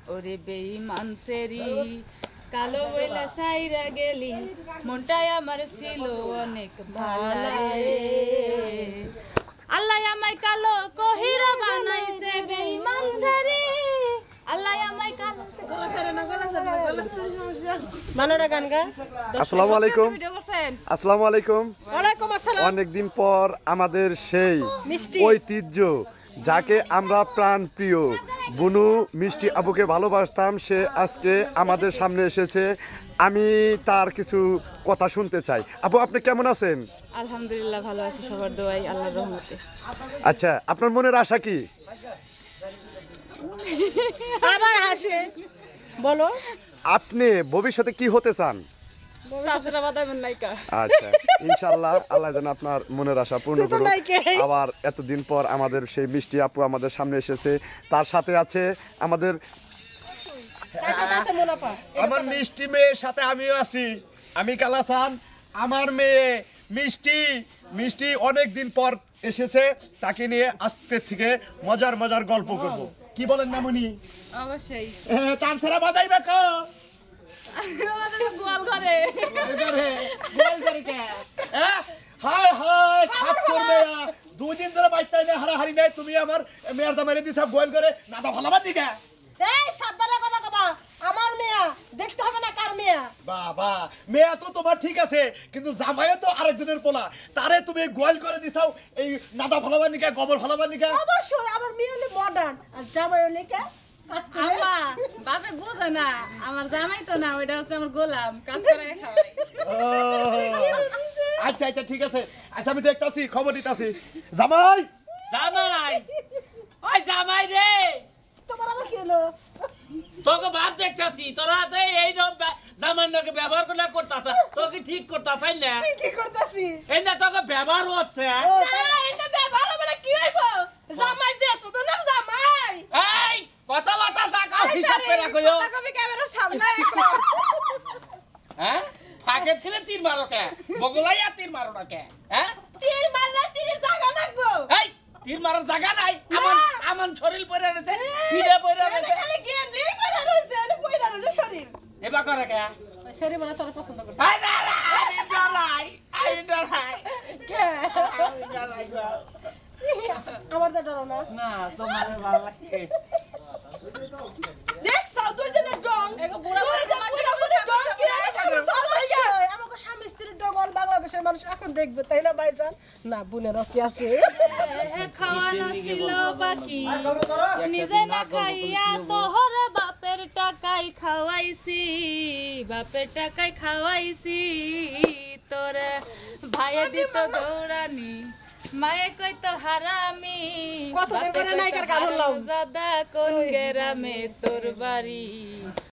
ওরে বেঈমান সেরি কালো বইলা সাইরা গেলি মনটাই আমার ছিল অনেক ভালো আল্লাহ আমায় কালো কহিরা বানাইছে বেঈমান সেরি আল্লাহ আমায় কালো মানোরা গান গা। আসসালামু আলাইকুম। আসসালামু আলাইকুম। ওয়ালাইকুম আসসালাম। অনেকদিন পর আমাদের সেই ঐতিহ্য যাকে আমরা প্রাণ প্রিয় বুনু মিষ্টি আবুকে ভালোবাসতাম, সে আজকে আমাদের সামনে এসেছে। আমি তার কিছু কথা শুনতে চাই। আপু, আপনি কেমন আছেন? আলহামদুলিল্লাহ ভালো আছি, সবার দোয়াই আল্লাহর রহমতে। আচ্ছা, আপনার মনের আশা কি? আবার হাসে বলো, আপনি ভবিষ্যতে কি হতে চান? তাছাড়া বাদামের নায়িকা। আচ্ছা, ইনশাআল্লাহ আল্লাহ যেন আপনার মনের আশা পূর্ণ করুন। আবার এতদিন পর আমাদের সেই মিষ্টি আপু আমাদের সামনে এসেছে, তার সাথে আছে আমাদের আমার মিষ্টি মেয়ের সাথে আমিও আছি। আমি কালাসান, আমার মেয়ে মিষ্টি। মিষ্টি অনেক দিন পর এসেছে, তাকে নিয়ে আজকে থেকে মজার মজার গল্প করব। কি বলেন মামুনি? অবশ্যই। তারছেরা বাদাইমা কো গোয়াল ঘরে গোয়াল ঘরে কে হায় হায় খাচ্চর মেয়া দুদিন ধরে বাইতাই না হারাহারি নাই। তুমি আমার মেয়ের জামাইরে দিছ গোয়াল ঘরে না তো ভালোবাদ দিকা। এই সাবধানে কথা কবা, আমার মেয়া দেখতে হবে না কার মেয়া। বাবা, মেয়া তো তোমার ঠিক আছে, কিন্তু জামাইও তো আরেকজনের পোলা, তারে তুমি গোয়াল করে দিছাও এই নাদা ভালোবাদ নিকা, গোবর ভালোবাদ নিকা। অবশ্যই আমার মেয়ে হলে মডার্ন আর জামাই হলে কে কাজ করে। আমা বাপে বোঝে না, আমার জামাই তো না, ওইটা হচ্ছে আমার গোলাম, কাজ করে খাওয়াই। আচ্ছা আচ্ছা ঠিক আছে। আচ্ছা আমি দেখতাছি, খবর দিতাছি। জামাই জামাই, ওই জামাই রে, তোমার আবার কি হলো? তোকে বাদ দেখতাছি, তোরা তো এই জামাইকে ব্যবহার করতাছ, তোকে ঠিক করতাছ না? কি করতাছি? এই না তোকে ব্যবহার হচ্ছে। না এটা ব্যবহার বলে কি হইবো? জামাই যে আছে তো না জামাই। এই কথাবার্তা টাকা হিসাব করে রাখো। কবি ক্যামেরার সামনে হ্যাঁ, ফাঁকে থেকে তীর মারো কে? বগলাইয়া তীর মারো না কে? হ্যাঁ, তীর মারলে তীরের জায়গা লাগবো। এই তীর মারার জায়গা নাই। আমার শরীর পড়ে রয়েছে, ফিরে পড়ে রয়েছে, খালি গেঞ্জি পরে রইছে, আর পয়রা রইছে শরীর। এবা করে কে? ওই শরীর মানে তোর পছন্দ করছে। আই না না, আমি ডরাই, আমি ডরাই। কে? আমি ডরাই গো। আমার তো ডর না। না, তোমার ভালো লাগে। দেখ সাউ দুই জনের ডং। এগো বুড়া দুই জন বুড়া বুড়া ডং কি আছে থাকবে সবাই। আমাকে স্বামী স্ত্রীর ডং অল বাংলাদেশের মানুষ এখন দেখবে, তাই না ভাইজান? না বুনেরও কি আছে? খাওয়ানো ছিল বাকি, নিজে না খাইয়া তোহর বাপের টাকায় খাওয়াইছি, বাপের টাকায় খাওয়াইছি। তোর ভাইয়ে দিত দৌড়ানি, মায়ে কইতো হারামি, কতদিন পরে নায়িকার গান শুনলাম। দাদা কোন গ্রামে তোর বাড়ি।